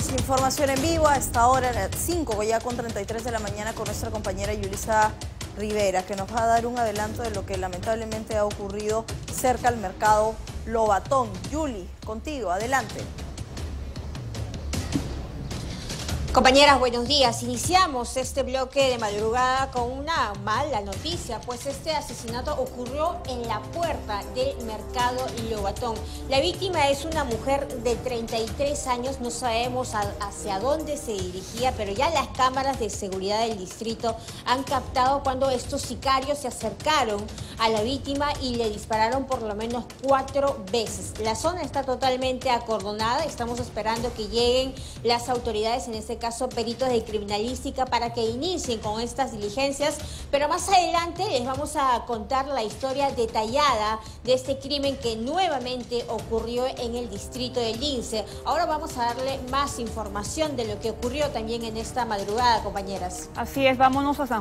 Tenemos información en vivo a esta hora, a las 5, ya con 33 de la mañana, con nuestra compañera Yulisa Rivera, que nos va a dar un adelanto de lo que lamentablemente ha ocurrido cerca al mercado Lobatón. Yuli, contigo, adelante. Compañeras, buenos días. Iniciamos este bloque de madrugada con una mala noticia, pues este asesinato ocurrió en la puerta del mercado Lobatón. La víctima es una mujer de 33 años, no sabemos hacia dónde se dirigía, pero ya las cámaras de seguridad del distrito han captado cuando estos sicarios se acercaron a la víctima y le dispararon por lo menos 4 veces. La zona está totalmente acordonada, estamos esperando que lleguen las autoridades, en este caso peritos de criminalística, para que inicien con estas diligencias, pero más adelante les vamos a contar la historia detallada de este crimen que nuevamente ocurrió en el distrito de Lince. Ahora vamos a darle más información de lo que ocurrió también en esta madrugada, compañeras. Así es, vámonos a San